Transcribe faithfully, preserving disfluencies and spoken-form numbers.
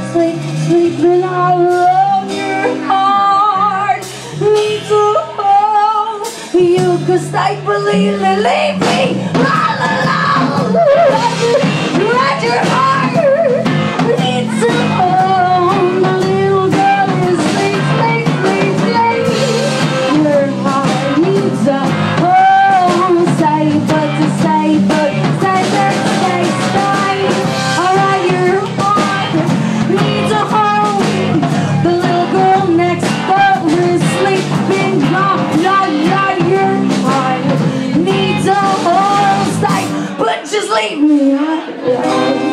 sleep, sleeping all of your heart. Need to hold you, cause I believe that leave me all alone. Let your heart need to hold the little girl who sleep, sleep, sleep, sleep. Your heart needs a home, say but to say, but say but stay, stay. Alright, your heart needs a home. The little girl next door is sleeping, not, not, not. Your heart needs a home, stay but just leave me alone.